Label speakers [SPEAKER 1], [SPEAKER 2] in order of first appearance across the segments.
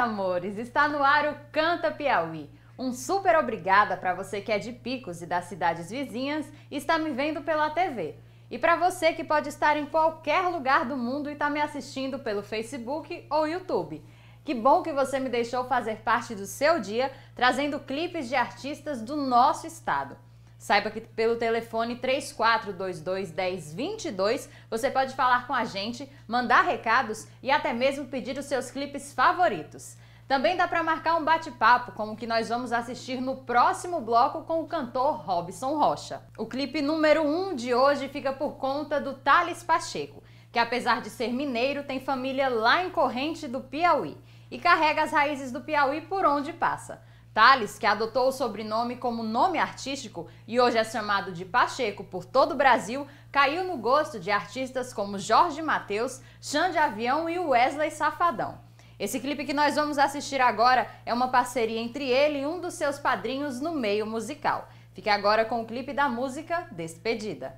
[SPEAKER 1] amores! Está no ar o Canta Piauí. Um super obrigada para você que é de Picos e das cidades vizinhas e está me vendo pela TV. E para você que pode estar em qualquer lugar do mundo e está me assistindo pelo Facebook ou YouTube. Que bom que você me deixou fazer parte do seu dia, trazendo clipes de artistas do nosso estado. Saiba que pelo telefone 3422-1022 você pode falar com a gente, mandar recados e até mesmo pedir os seus clipes favoritos. Também dá para marcar um bate-papo, como o que nós vamos assistir no próximo bloco com o cantor Robson Rocha. O clipe número 1 de hoje fica por conta do Thales Pacheco, que apesar de ser mineiro, tem família lá em Corrente do Piauí e carrega as raízes do Piauí por onde passa. Thales, que adotou o sobrenome como nome artístico e hoje é chamado de Pacheco por todo o Brasil, caiu no gosto de artistas como Jorge Mateus, Xande Avião e Wesley Safadão. Esse clipe que nós vamos assistir agora é uma parceria entre ele e um dos seus padrinhos no meio musical. Fique agora com o clipe da música Despedida.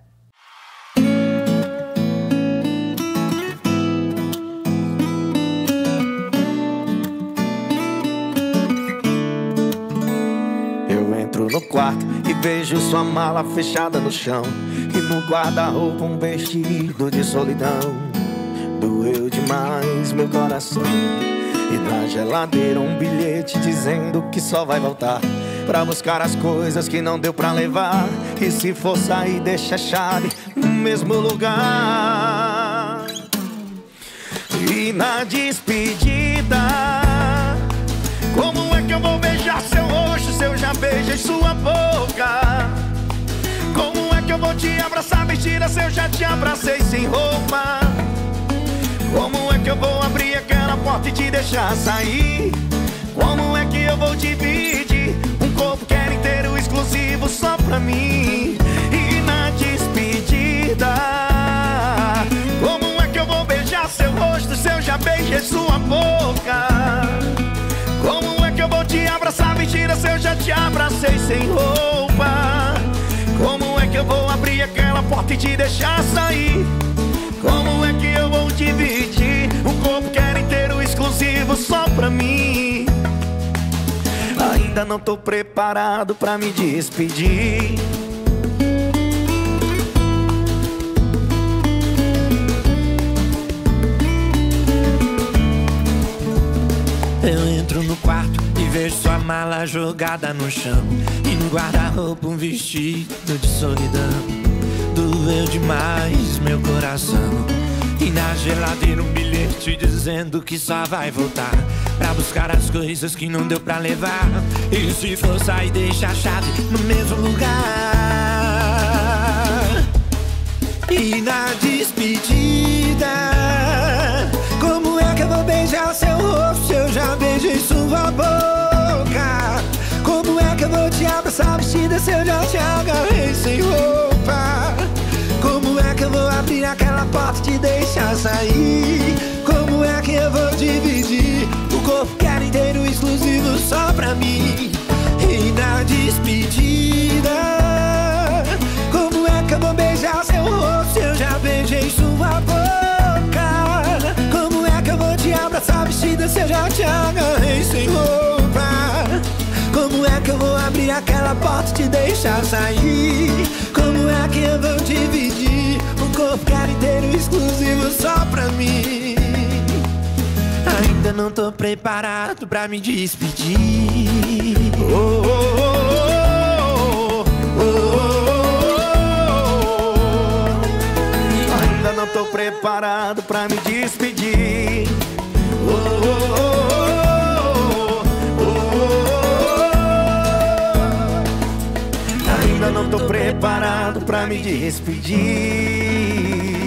[SPEAKER 2] No quarto e vejo sua mala fechada no chão e no guarda-roupa um vestido de solidão. Doeu demais meu coração. E na geladeira um bilhete dizendo que só vai voltar pra buscar as coisas que não deu pra levar. E se for sair deixa a chave no mesmo lugar. E na despedida, como é que eu vou beijar seu rosto se eu já beijei sua boca? Como é que eu vou te abraçar mentira se eu já te abracei sem roupa? Como é que eu vou abrir aquela porta e te deixar sair? Como é que eu vou dividir um corpo que era inteiro exclusivo só pra mim? E na despedida, como é que eu vou beijar seu rosto se eu já beijei sua boca? Como é que eu vou te abraçar mentira se eu já te abracei sem roupa? Como é que eu vou abrir aquela porta e te deixar sair? Como é que eu vou dividir um corpo que era inteiro exclusivo só pra mim? Ainda não tô preparado pra me despedir.
[SPEAKER 3] Eu entro no quarto e vejo sua mala jogada no chão e no guarda-roupa um vestido de solidão. Doeu demais meu coração. E na geladeira um bilhete dizendo que só vai voltar pra buscar as coisas que não deu pra levar. E se for sair deixa a chave no mesmo lugar. E na despedida, como é que eu vou beijar seu rosto se eu já beijei sua boca? Como é que eu vou te abraçar vestida se eu já te agarrei sem roupa? Como é que eu vou abrir aquela porta e te deixar sair? Como é que eu vou dividir o corpo que era inteiro exclusivo só pra mim? E na despedida, como é que eu vou beijar seu rosto se eu já beijei sua boca? Como é que eu vou te abraçar vestida se eu já te agarrei sem roupa? Como é que eu vou abrir aquela porta e te deixar sair? Como é que eu vou dividir um corpo que era inteiro exclusivo só pra mim? Ainda não tô preparado pra me despedir. Oh, oh, oh, oh, oh, oh.
[SPEAKER 2] Ainda não tô preparado pra me despedir. Oh, oh, oh, oh, oh. Ainda não tô preparado pra me despedir.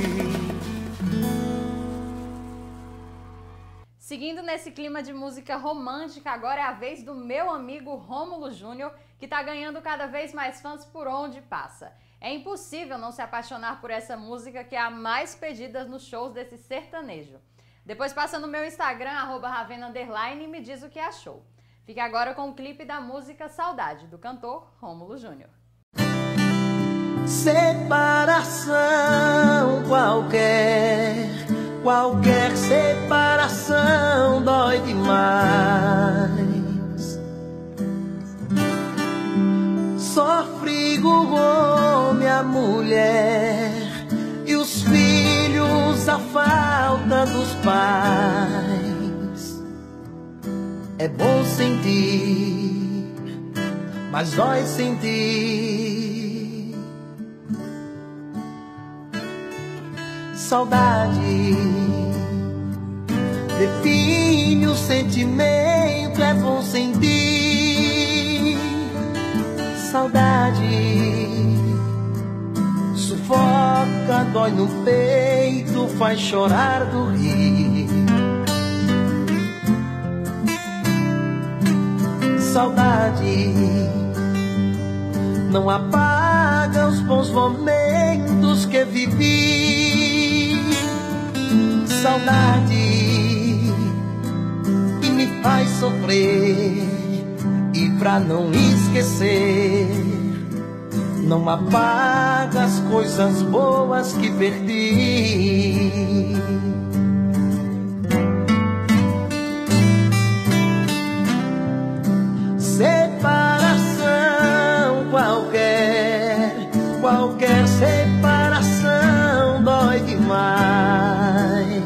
[SPEAKER 1] Seguindo nesse clima de música romântica, agora é a vez do meu amigo Rômulo Júnior, que tá ganhando cada vez mais fãs por onde passa. É impossível não se apaixonar por essa música, que é a mais pedida nos shows desse sertanejo. Depois passa no meu Instagram, @Ravena_, e me diz o que achou. Fique agora com o clipe da música Saudade, do cantor Rômulo Júnior.
[SPEAKER 4] Separação qualquer separação dói demais.
[SPEAKER 3] demais. Sofre o homem, a mulher e os filhos, a falta dos pais. É bom sentir, mas dói sentir. Saudade define o sentimento, é bom sentir. Saudade sufoca, dói no peito, faz chorar do rir. Saudade não apaga os bons momentos que vivi. Saudade que me faz sofrer, e pra não esquecer, não apaga as coisas boas que perdi. Separação, qualquer separação dói demais.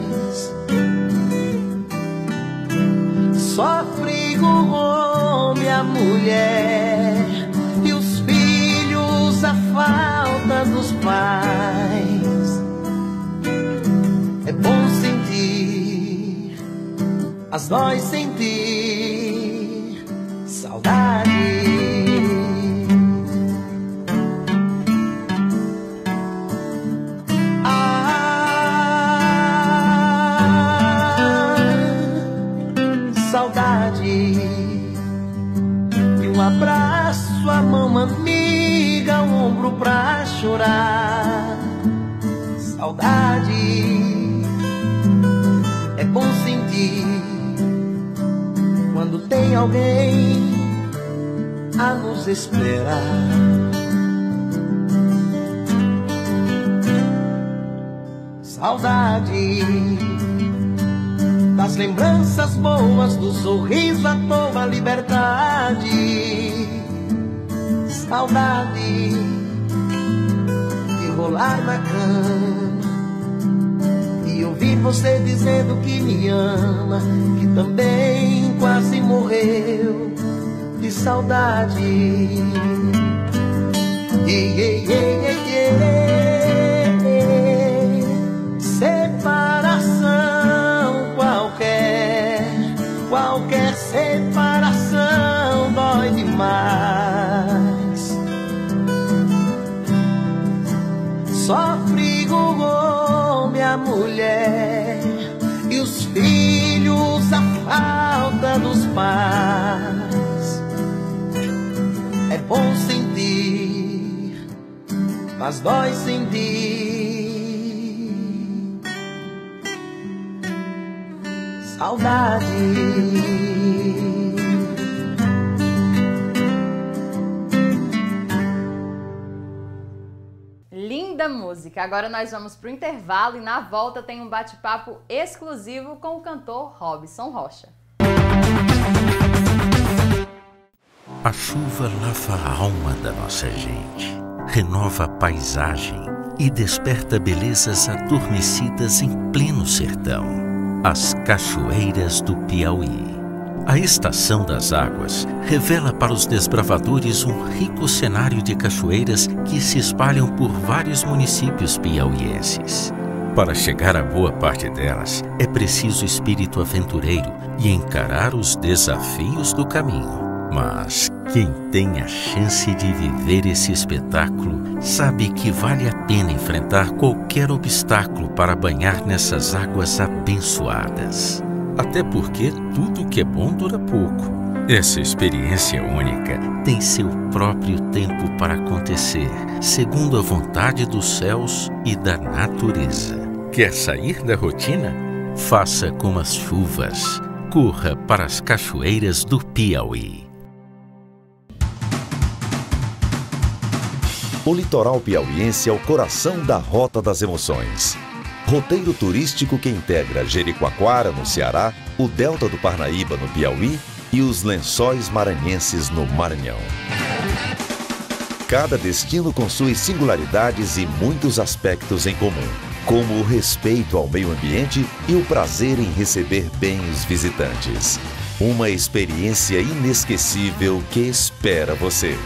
[SPEAKER 3] Sofre o homem, a mulher e os filhos, a falta dos pais. É bom sentir, mas dói sentir saudade. Saudade e um abraço, a mão amiga, o ombro pra chorar. Saudade é bom sentir quando tem alguém a nos esperar. Saudade das lembranças boas, do sorriso à toa, liberdade. Saudade de rolar na cama e ouvir você dizendo que me ama, que também quase morreu de saudade. Separação, qualquer separação dói demais. Sofre o homem, a mulher e os filhos, a falta dos pais. É bom sentir, mas dói sentir saudade.
[SPEAKER 1] Linda música! Agora nós vamos para o intervalo e na volta tem um bate-papo exclusivo com o cantor Robson Rocha.
[SPEAKER 4] A chuva lava a alma da nossa gente, renova a paisagem e desperta belezas adormecidas em pleno sertão. As cachoeiras do Piauí. A Estação das Águas revela para os desbravadores um rico cenário de cachoeiras que se espalham por vários municípios piauienses. Para chegar a boa parte delas, é preciso espírito aventureiro e encarar os desafios do caminho. Mas quem tem a chance de viver esse espetáculo sabe que vale a pena enfrentar qualquer obstáculo para banhar nessas águas abençoadas. Até porque tudo que é bom dura pouco. Essa experiência única tem seu próprio tempo para acontecer, segundo a vontade dos céus e da natureza. Quer sair da rotina? Faça como as chuvas. Corra para as cachoeiras do Piauí.
[SPEAKER 5] O litoral piauiense é o coração da Rota das Emoções. Roteiro turístico que integra Jericoacoara, no Ceará, o Delta do Parnaíba, no Piauí, e os Lençóis Maranhenses, no Maranhão. Cada destino com suas singularidades e muitos aspectos em comum, como o respeito ao meio ambiente e o prazer em receber bem os visitantes. Uma experiência inesquecível que espera você.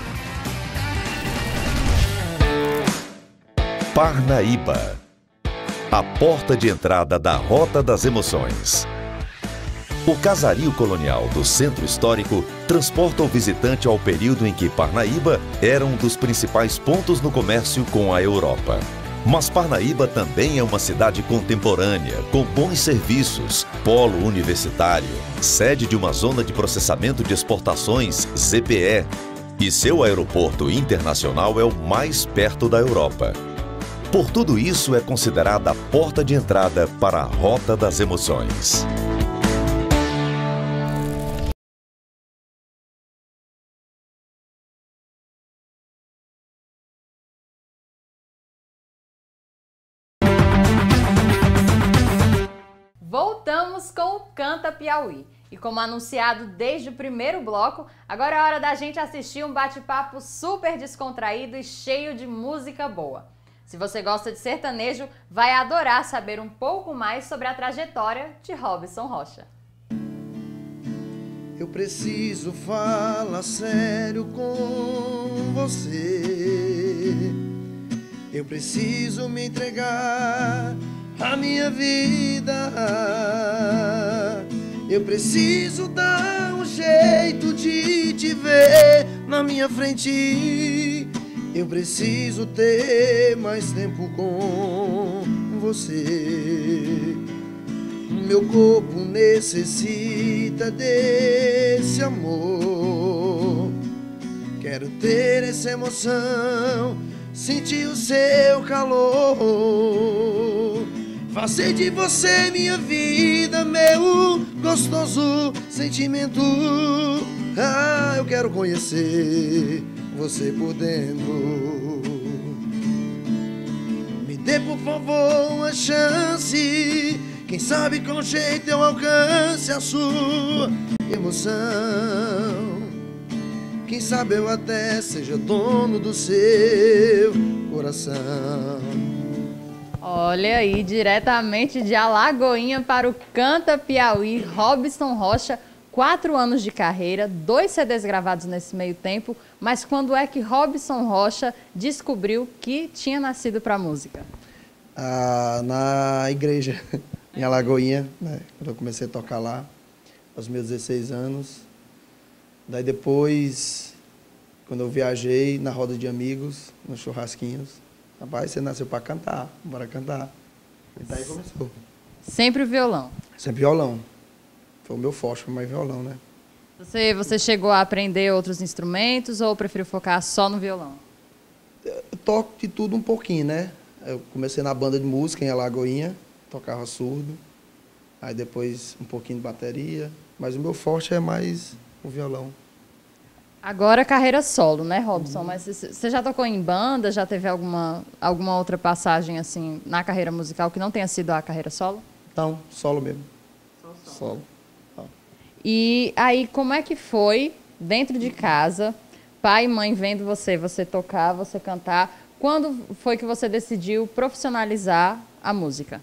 [SPEAKER 5] Parnaíba, a porta de entrada da Rota das Emoções. O casario colonial do Centro Histórico transporta o visitante ao período em que Parnaíba era um dos principais pontos no comércio com a Europa. Mas Parnaíba também é uma cidade contemporânea, com bons serviços, polo universitário, sede de uma zona de processamento de exportações, ZPE, e seu aeroporto internacional é o mais perto da Europa. Por tudo isso, é considerada a porta de entrada para a Rota das Emoções.
[SPEAKER 1] Voltamos com o Canta Piauí. E como anunciado desde o primeiro bloco, agora é hora da gente assistir um bate-papo super descontraído e cheio de música boa. Se você gosta de sertanejo, vai adorar saber um pouco mais sobre a trajetória de Robson Rocha.
[SPEAKER 3] Eu preciso falar sério com você. Eu preciso me entregar a minha vida. Eu preciso dar um jeito de te ver na minha frente. Eu preciso ter mais tempo com você. Meu corpo necessita desse amor. Quero ter essa emoção, sentir o seu calor. Fazer de você minha vida, meu gostoso sentimento. Ah, eu quero conhecer você por dentro. Me dê, por favor, uma chance. Quem sabe com jeito eu alcance a sua emoção. Quem sabe eu até seja dono do seu coração.
[SPEAKER 1] Olha aí, diretamente de Alagoinha para o Canta Piauí, Robson Rocha, 4 anos de carreira, 2 CDs gravados nesse meio tempo, mas quando é que Robson Rocha descobriu que tinha nascido para a música?
[SPEAKER 3] Na igreja, em Alagoinha, né? Quando eu comecei a tocar lá, aos meus 16 anos. Daí depois, quando eu viajei na roda de amigos, nos churrasquinhos, rapaz, você nasceu para cantar, bora cantar. E daí começou.
[SPEAKER 1] Sempre o violão?
[SPEAKER 3] Sempre violão. Foi o meu forte, foi mais violão, né?
[SPEAKER 1] Você chegou a aprender outros instrumentos ou preferiu focar só no violão?
[SPEAKER 3] Eu toco de tudo um pouquinho, né? Eu comecei na banda de música em Alagoinha, tocava surdo. Aí depois um pouquinho de bateria. Mas o meu forte é mais o violão.
[SPEAKER 1] Agora carreira solo, né, Robson? Mas você já tocou em banda? Já teve alguma outra passagem assim na carreira musical que não tenha sido a carreira solo?
[SPEAKER 3] Não, solo mesmo. Solo.
[SPEAKER 1] E aí, como é que foi, dentro de casa, pai e mãe vendo você tocar, você cantar? Quando foi que você decidiu profissionalizar a música?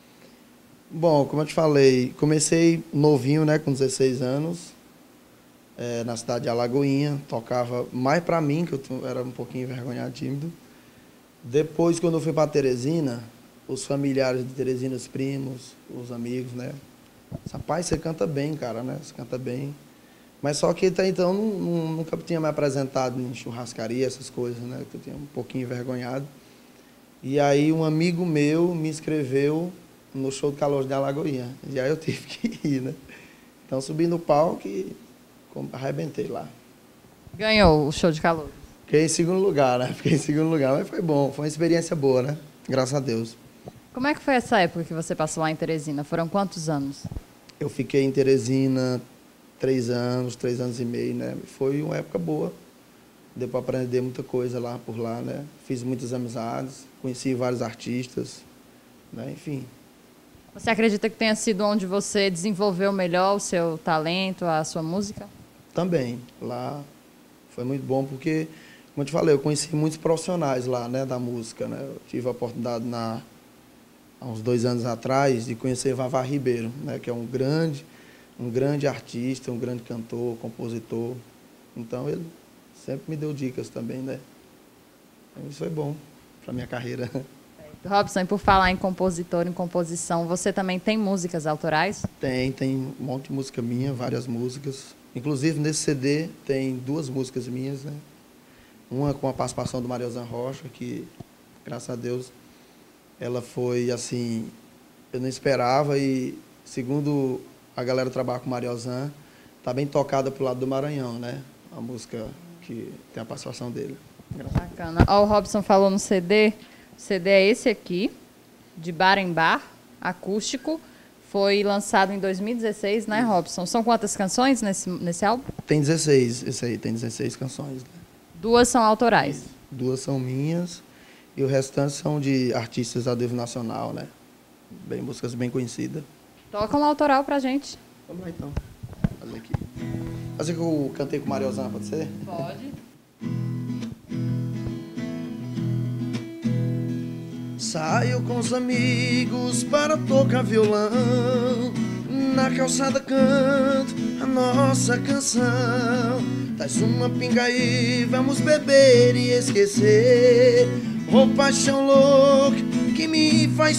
[SPEAKER 3] Bom, como eu te falei, comecei novinho, né, com 16 anos. Na cidade de Alagoinha, tocava mais para mim, que eu era um pouquinho envergonhado, tímido. Depois, quando eu fui para Teresina, os familiares de Teresina, os primos, os amigos, né? Rapaz, você canta bem, cara, né? Você canta bem. Mas só que até então nunca tinha me apresentado em churrascaria, essas coisas, né? Eu tinha um pouquinho envergonhado. E aí um amigo meu me inscreveu no show do Calor de Alagoinha. E aí eu tive que ir, né? Então subi no palco e arrebentei lá.
[SPEAKER 1] Ganhou o show de calor?
[SPEAKER 3] Fiquei em segundo lugar, né? Fiquei em segundo lugar, mas foi bom. Foi uma experiência boa, né? Graças a Deus.
[SPEAKER 1] Como é que foi essa época que você passou lá em Teresina? Foram quantos anos?
[SPEAKER 3] Eu fiquei em Teresina 3 anos e meio, né? Foi uma época boa. Deu para aprender muita coisa lá por lá, né? Fiz muitas amizades, conheci vários artistas, né? Enfim.
[SPEAKER 1] Você acredita que tenha sido onde você desenvolveu melhor o seu talento, a sua música?
[SPEAKER 6] Também. Lá foi muito bom porque, como eu te falei, eu conheci muitos profissionais lá, né, da música, né? Eu tive a oportunidade há uns 2 anos atrás de conhecer Vavá Ribeiro, né, que é um grande artista, um grande cantor, compositor. Então ele sempre me deu dicas também, né? Então, isso foi bom para minha carreira.
[SPEAKER 1] Robson, e por falar em compositor, em composição, você também tem músicas autorais?
[SPEAKER 6] Tem um monte de música minha, várias músicas. Inclusive, nesse CD tem 2 músicas minhas, né? Uma com a participação do Mariozan Rocha, que, graças a Deus, ela foi, assim, eu não esperava e, segundo a galera que trabalha com o Mariozan, tá bem tocada pro lado do Maranhão, né? A música que tem a participação dele.
[SPEAKER 1] Bacana. Ó, o Robson falou no CD. O CD é esse aqui, de bar em bar, acústico. Foi lançado em 2016, né, Robson? São quantas canções nesse álbum?
[SPEAKER 6] Tem 16, esse aí, tem 16 canções. Né?
[SPEAKER 1] 2 são autorais?
[SPEAKER 6] 2 são minhas e o restante são de artistas da nível nacional, né? Músicas bem conhecidas.
[SPEAKER 1] Toca um autoral pra gente.
[SPEAKER 6] Vamos lá, então. Fazer aqui. Fazer que eu cantei com o Mariozan, pode ser?
[SPEAKER 1] Pode.
[SPEAKER 6] Saio com os amigos para tocar violão. Na calçada canto a nossa canção. Traz uma pinga aí, vamos beber e esquecer. Ô paixão louca que me faz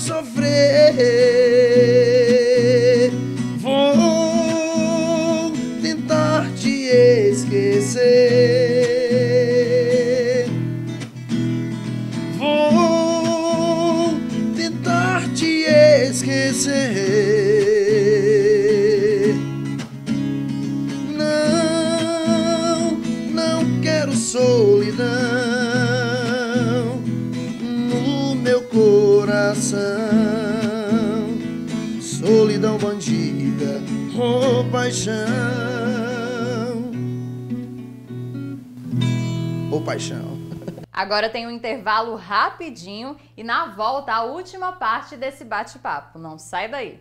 [SPEAKER 6] sofrer. Vou tentar te esquecer. Esquecer. Não quero solidão no meu coração. Solidão bandida, oh paixão, oh paixão.
[SPEAKER 1] Agora tem um intervalo rapidinho e na volta a última parte desse bate-papo. Não sai daí.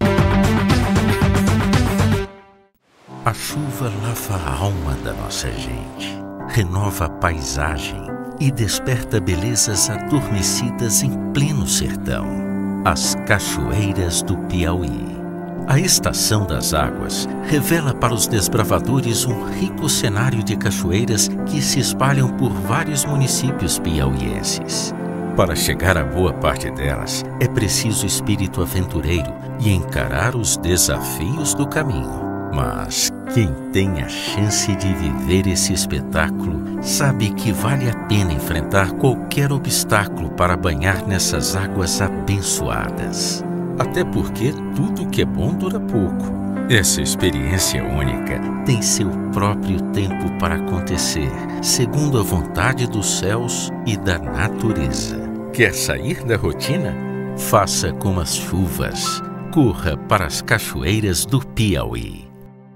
[SPEAKER 4] A chuva lava a alma da nossa gente, renova a paisagem e desperta belezas adormecidas em pleno sertão. As cachoeiras do Piauí. A estação das águas revela para os desbravadores um rico cenário de cachoeiras que se espalham por vários municípios piauienses. Para chegar a boa parte delas, é preciso espírito aventureiro e encarar os desafios do caminho. Mas quem tem a chance de viver esse espetáculo sabe que vale a pena enfrentar qualquer obstáculo para banhar nessas águas abençoadas. Até porque tudo que é bom dura pouco. Essa experiência única tem seu próprio tempo para acontecer, segundo a vontade dos céus e da natureza. Quer sair da rotina? Faça como as chuvas. Corra para as cachoeiras do Piauí.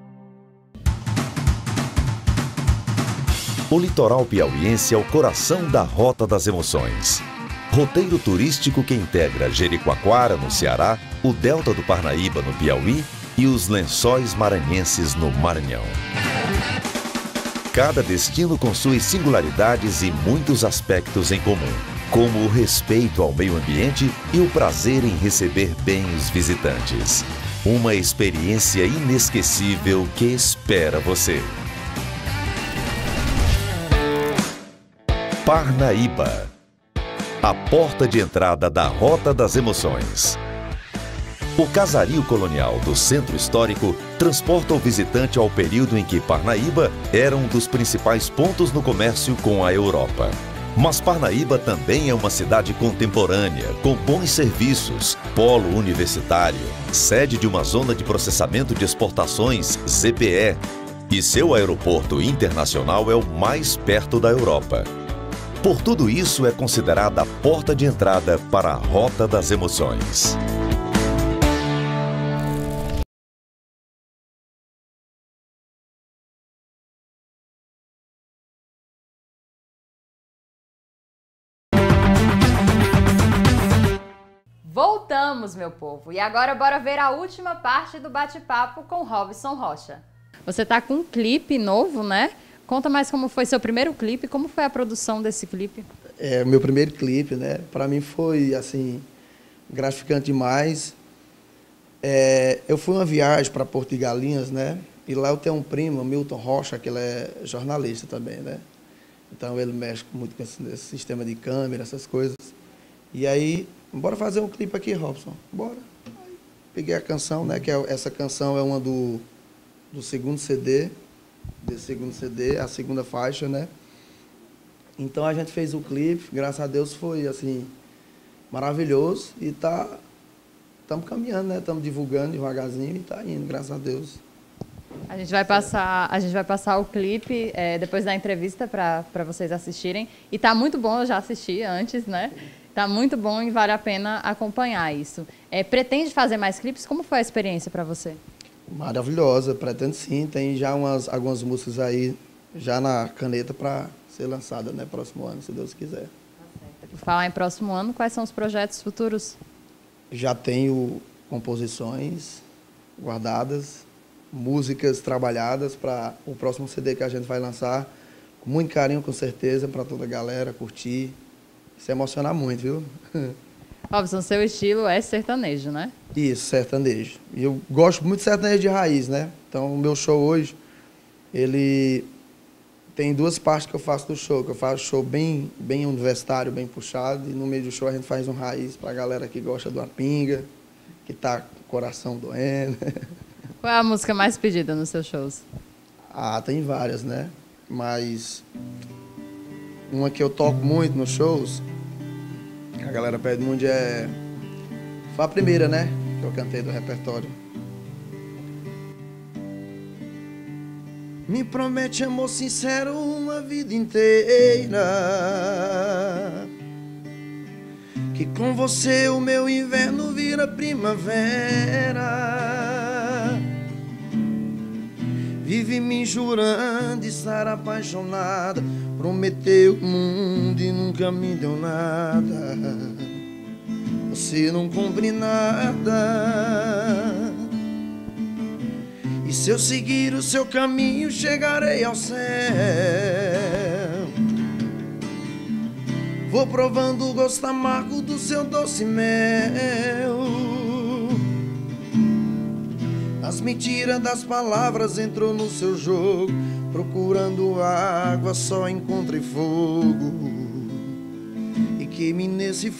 [SPEAKER 5] O litoral piauiense é o coração da Rota das Emoções. Roteiro turístico que integra Jericoacoara, no Ceará, o Delta do Parnaíba, no Piauí, e os Lençóis Maranhenses, no Maranhão. Cada destino com suas singularidades e muitos aspectos em comum, como o respeito ao meio ambiente e o prazer em receber bem os visitantes. Uma experiência inesquecível que espera você. Parnaíba. A porta de entrada da Rota das Emoções. O casario colonial do Centro Histórico transporta o visitante ao período em que Parnaíba era um dos principais pontos no comércio com a Europa. Mas Parnaíba também é uma cidade contemporânea, com bons serviços, polo universitário, sede de uma zona de processamento de exportações, ZPE, e seu aeroporto internacional é o mais perto da Europa. Por tudo isso, é considerada a porta de entrada para a Rota das Emoções.
[SPEAKER 1] Voltamos, meu povo. E agora bora ver a última parte do bate-papo com Robson Rocha. Você tá com um clipe novo, né? Conta mais como foi seu primeiro clipe, como foi a produção desse clipe?
[SPEAKER 6] O meu primeiro clipe, né? Para mim foi, assim, gratificante demais. Eu fui uma viagem para Porto de Galinhas, né? E lá eu tenho um primo, Milton Rocha, que ele é jornalista também, né? Então ele mexe muito com esse sistema de câmera, essas coisas. E aí, bora fazer um clipe aqui, Robson. Bora. Aí, peguei a canção, né? Que essa canção é uma do segundo CD. Desse segundo CD, a segunda faixa, né? Então a gente fez o clipe, graças a Deus foi, assim, maravilhoso. E estamos caminhando, né? Estamos divulgando devagarzinho e tá indo, graças a Deus.
[SPEAKER 1] A gente vai passar o clipe depois da entrevista para vocês assistirem. E tá muito bom, eu já assisti antes, né? Tá muito bom e vale a pena acompanhar isso. Pretende fazer mais clipes? Como foi a experiência para você?
[SPEAKER 6] Maravilhosa, pretendo sim. Tem já algumas músicas aí, já na caneta para ser lançada, né? Próximo ano, se Deus quiser.
[SPEAKER 1] Por falar em próximo ano, quais são os projetos futuros?
[SPEAKER 6] Já tenho composições guardadas, músicas trabalhadas para o próximo CD que a gente vai lançar. Com muito carinho, com certeza, para toda a galera curtir. Se emocionar muito, viu?
[SPEAKER 1] Robson, seu estilo é sertanejo, né?
[SPEAKER 6] Isso, sertanejo. E eu gosto muito de sertanejo de raiz, né? Então, o meu show hoje, ele tem duas partes que eu faço do show. Que eu faço show bem universitário, bem puxado. E no meio do show a gente faz um raiz para a galera que gosta de uma pinga, que tá com o coração doendo.
[SPEAKER 1] Qual é a música mais pedida nos seus shows?
[SPEAKER 6] Tem várias, né? Mas uma que eu toco muito nos shows, que a galera pede muito, foi a primeira, né? Que eu cantei do repertório. Me promete amor sincero uma vida inteira, que com você o meu inverno vira primavera. Vive me jurando estar apaixonada, prometeu o mundo e nunca me deu nada. Você não cumpre nada. E se eu seguir o seu caminho, chegarei ao céu. Vou provando o gosto amargo do seu doce mel. As mentiras das palavras entrou no seu jogo. Procurando água só encontrei fogo. E queime nesse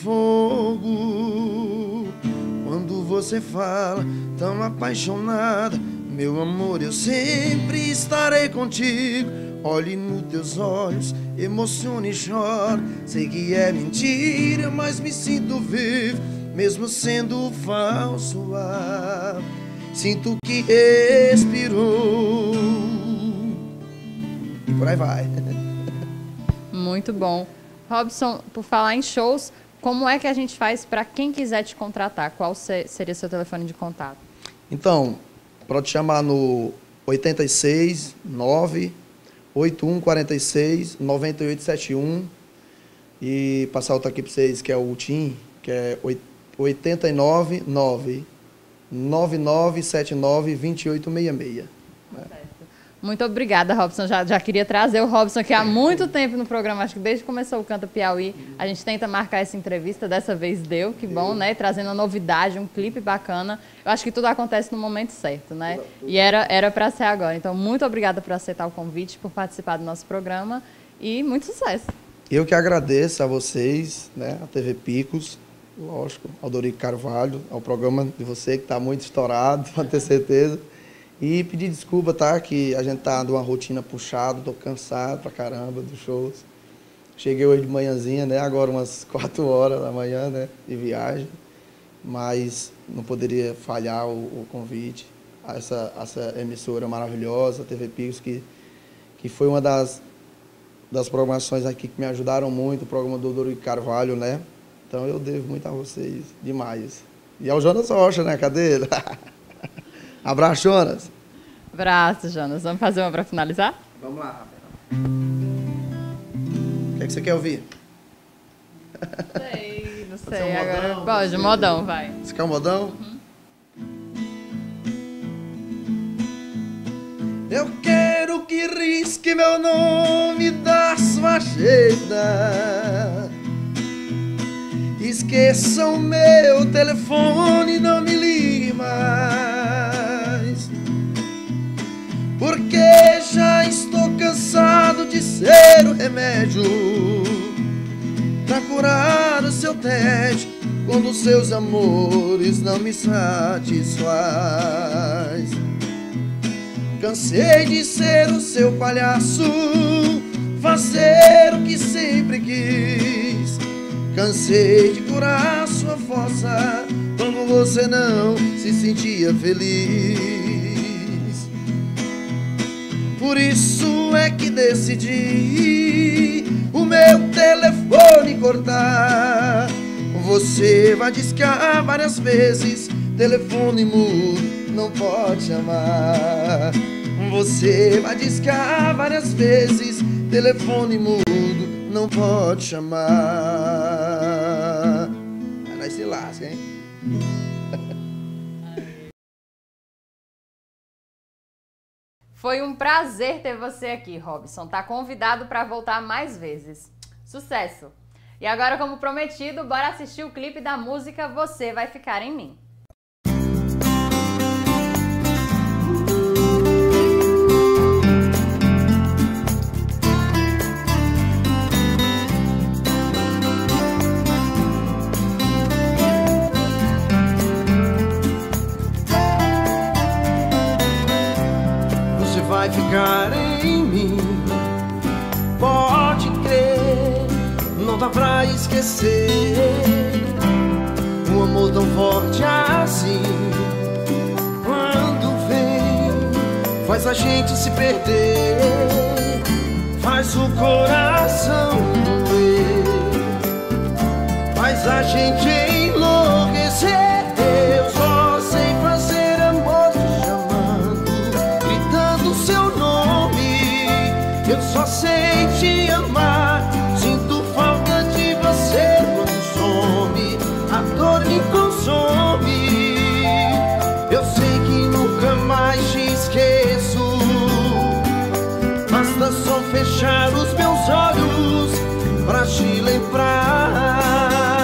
[SPEAKER 6] fogo. Quando você fala tão apaixonada, meu amor, eu sempre estarei contigo. Olhe nos teus olhos, emocione e chore. Sei que é mentira, mas me sinto vivo, mesmo sendo falso ar. Sinto que respirou. E por aí vai.
[SPEAKER 1] Muito bom. Robson, por falar em shows, como é que a gente faz para quem quiser te contratar? Qual seria seu telefone de contato?
[SPEAKER 6] Então, para te chamar no 86 9 8146 9871 e passar outra aqui para vocês, que é o TIM, que é 89 9 9979 2866. Né?
[SPEAKER 1] Muito obrigada, Robson. Já queria trazer o Robson aqui há muito tempo no programa, acho que desde que começou o Canta Piauí, a gente tenta marcar essa entrevista, dessa vez deu, que bom, né? Trazendo uma novidade, um clipe bacana. Eu acho que tudo acontece no momento certo, né? E era para ser agora. Então, muito obrigada por aceitar o convite, por participar do nosso programa e muito sucesso.
[SPEAKER 6] Eu que agradeço a vocês, né? A TV Picos, lógico, ao Dorico Carvalho, ao programa de você que está muito estourado, pode ter certeza. E pedir desculpa, tá? Que a gente tá numa rotina puxada, tô cansado pra caramba dos shows. Cheguei hoje de manhãzinha, né? Agora umas 4 horas da manhã, né? De viagem. Mas não poderia falhar o convite a essa emissora maravilhosa, a TV Picos, que foi uma das programações aqui que me ajudaram muito, o programa do Dorico Carvalho, né? Então eu devo muito a vocês, demais. E ao Jonas Rocha, né? Cadê ele? Abraço, Jonas.
[SPEAKER 1] Abraço, Jonas. Vamos fazer uma para finalizar?
[SPEAKER 6] Vamos lá. O que é que você quer ouvir?
[SPEAKER 1] Sei. Não
[SPEAKER 6] Pode
[SPEAKER 1] sei,
[SPEAKER 6] ser um
[SPEAKER 1] agora.
[SPEAKER 6] modão,
[SPEAKER 1] Pode, modão, vai.
[SPEAKER 6] Você quer um modão? Eu quero que risque meu nome da sua agenda. Esqueça o meu telefone, não me ligue mais. Porque já estou cansado de ser o remédio pra curar o seu tédio quando seus amores não me satisfaz. Cansei de ser o seu palhaço, fazer o que sempre quis. Cansei de curar sua fossa quando você não se sentia feliz. Por isso é que decidi o meu telefone cortar. Você vai discar várias vezes, telefone mudo não pode chamar. Você vai discar várias vezes, telefone mudo não pode chamar. Aí nós se lasca, hein?
[SPEAKER 1] Foi um prazer ter você aqui, Robson. Tá convidado para voltar mais vezes. Sucesso! E agora, como prometido, bora assistir o clipe da música Você Vai Ficar em Mim.
[SPEAKER 3] Você vai ficar em mim, pode crer, não dá pra esquecer. Um amor tão forte assim, quando vem, faz a gente se perder, faz o coração doer, faz a gente enlouquecer. Eu só sei fazer amor te chamando, gritando seu nome. Eu só sei te amar, sinto falta de você quando some, a dor me consome. Eu sei que nunca mais te esqueço, basta só fechar os meus olhos pra te lembrar.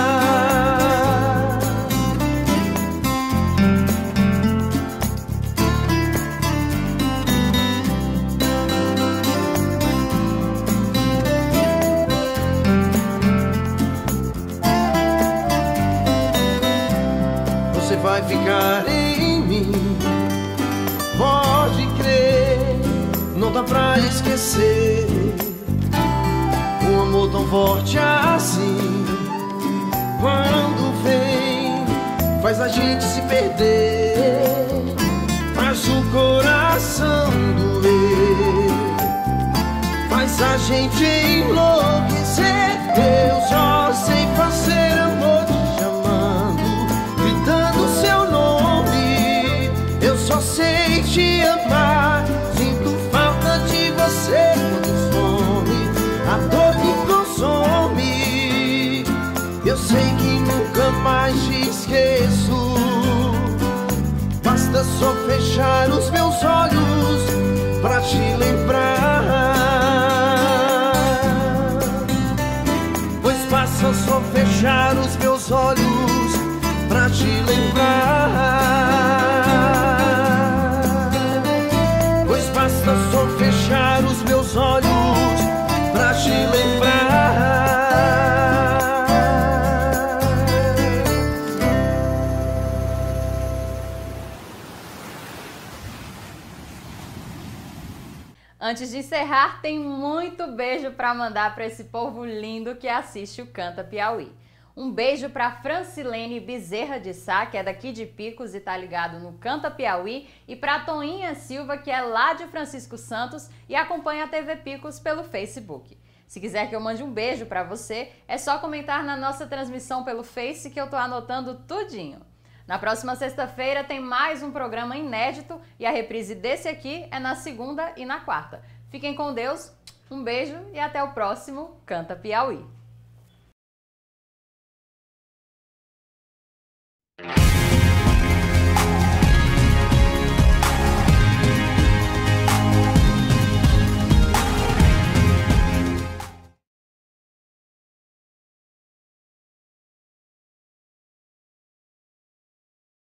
[SPEAKER 3] Você vai ficar em mim, pode crer, não dá pra esquecer. Um amor tão forte assim, quando vem, faz a gente se perder, faz o coração doer, faz a gente enlouquecer. Eu só sei fazer amor te chamando, gritando seu nome. Eu só sei te amar, sinto falta de você quando some, a dor me consome. Eu sei que nunca mais te esqueço, basta só fechar os meus olhos pra te lembrar. Pois basta só fechar os meus olhos pra te lembrar. Pois basta só fechar os meus olhos pra te lembrar.
[SPEAKER 1] Antes de encerrar, tem muito beijo para mandar para esse povo lindo que assiste o Canta Piauí. Um beijo para Francilene Bezerra de Sá, que é daqui de Picos e tá ligado no Canta Piauí, e para Toinha Silva, que é lá de Francisco Santos e acompanha a TV Picos pelo Facebook. Se quiser que eu mande um beijo para você, é só comentar na nossa transmissão pelo Face que eu tô anotando tudinho. Na próxima sexta-feira tem mais um programa inédito e a reprise desse aqui é na segunda e na quarta. Fiquem com Deus, um beijo e até o próximo Canta Piauí.
[SPEAKER 2] Música